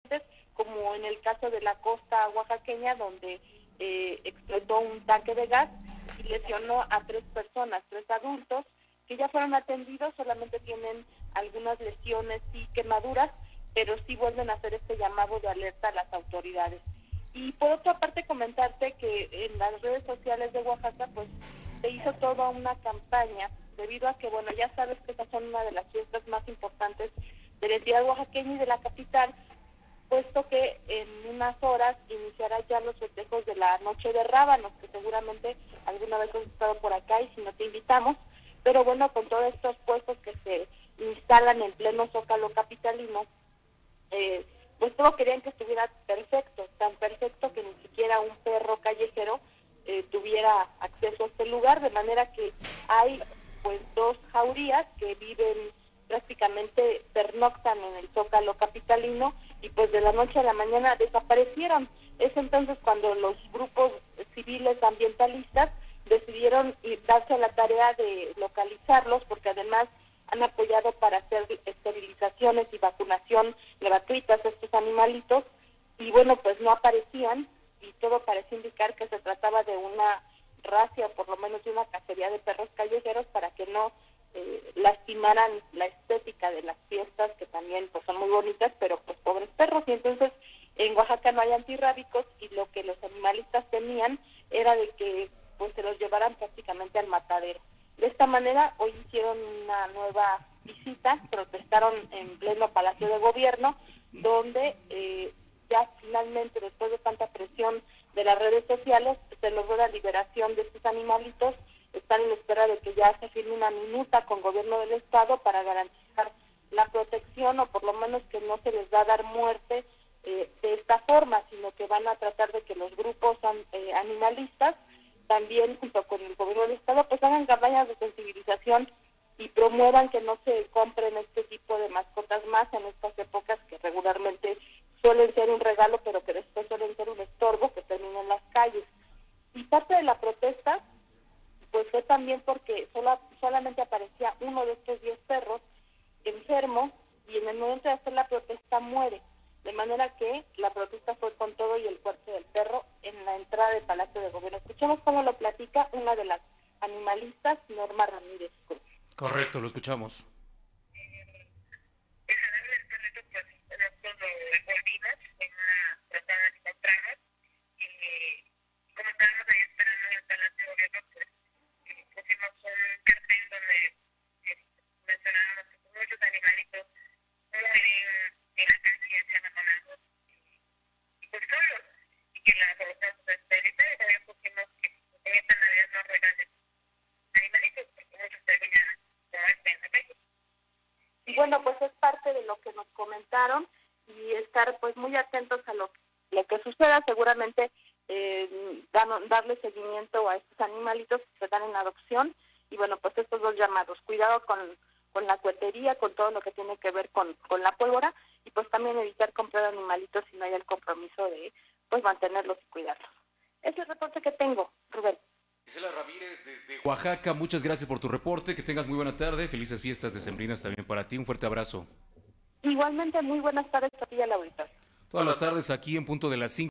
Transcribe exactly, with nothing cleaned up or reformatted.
como en el caso de la costa oaxaqueña, donde eh, explotó un tanque de gas y lesionó a tres personas, tres adultos, que ya fueron atendidos, solamente tienen algunas lesiones y quemaduras, pero sí vuelven a hacer este llamado de alerta a las autoridades. Y por otra parte comentarte que en las redes sociales de Oaxaca pues se hizo toda una campaña, debido a que, bueno, ya sabes que estas son una de las fiestas más importantes de la entidad oaxaqueña y de la capital, puesto que en unas horas iniciará ya los festejos de la Noche de Rábanos, que seguramente alguna vez has estado por acá y si no te invitamos, pero bueno, con todos estos puestos que se instalan en pleno Zócalo capitalino, eh, pues todos querían que estuviera perfecto, tan perfecto que ni siquiera un perro callejero eh, tuviera acceso a este lugar, de manera que hay pues dos jaurías que viven prácticamente, pernoctan en el Zócalo capitalino y pues de la noche a la mañana desaparecieron. Es entonces cuando los grupos civiles ambientalistas decidieron ir, darse a la tarea de localizarlos, porque además han apoyado para hacer esterilizaciones y vacunación gratuitas a estos animalitos, y bueno, pues no aparecían, y todo parecía indicar que se trataba de una racia, o por lo menos de una cacería de perros callejeros, para que no eh, lastimaran la estética de las fiestas, que también pues son muy bonitas, pero pues pobres perros. Y entonces en Oaxaca no hay antirrábicos, y lo que los animalistas temían era de que pues se los llevaran prácticamente al matadero. De esta manera, hoy hicieron una nueva visita, protestaron en pleno Palacio de Gobierno, donde eh, ya finalmente, después de tanta presión de las redes sociales, se logró la liberación de estos animalitos. Están en espera de que ya se firme una minuta con gobierno del estado para garantizar la protección, o por lo menos que no se les va a dar muerte eh, de esta forma, sino que van a tratar de que los grupos eh, animalistas también, junto con el gobierno del estado, pues hagan campañas de sensibilización y promuevan que no se compren este tipo de mascotas más en estas épocas, que regularmente suelen ser un regalo, pero que después suelen ser un estorbo que termina en las calles. Y parte de la protesta pues fue también porque solo, solamente aparecía uno de estos diez perros enfermo, y en el momento de hacer la protesta muere, de manera que la protesta fue con todo y el cuerpo del perro en la entrada del Palacio de Gobierno. Escuchemos cómo lo platica una de las animalistas, Norma Ramírez. Correcto, lo escuchamos. Bueno, pues es parte de lo que nos comentaron, y estar pues muy atentos a lo, lo que suceda. Seguramente eh, dan, darle seguimiento a estos animalitos que se dan en adopción, y bueno, pues estos dos llamados: cuidado con, con la cuetería, con todo lo que tiene que ver con, con la pólvora, y pues también evitar comprar animalitos si no hay el compromiso de pues mantenerlos y cuidarlos. Ese es el reporte que tengo, Rubén. Gisela Ramírez desde Oaxaca, muchas gracias por tu reporte, que tengas muy buena tarde, felices fiestas decembrinas también para ti, un fuerte abrazo. Igualmente, muy buenas tardes a ti y al auditorio. Todas las tardes aquí en punto de las cinco.